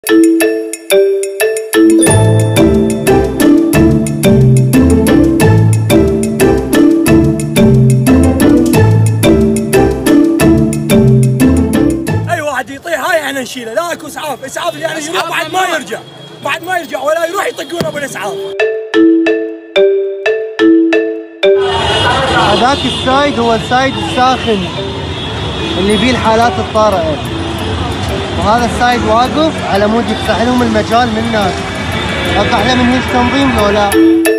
اي واحد يطيح هاي احنا نشيله، لا اكو اسعاف، اسعاف يعني يروح بعد ما يرجع، بعد ما يرجع ولا يروح يطقونه بالاسعاف. هذاك السايد هو السايد الساخن اللي فيه الحالات الطارئة، وهذا السايد واقف على مود يفتح لهم المجال من هناك. احلى من هيك تنظيم لو لا؟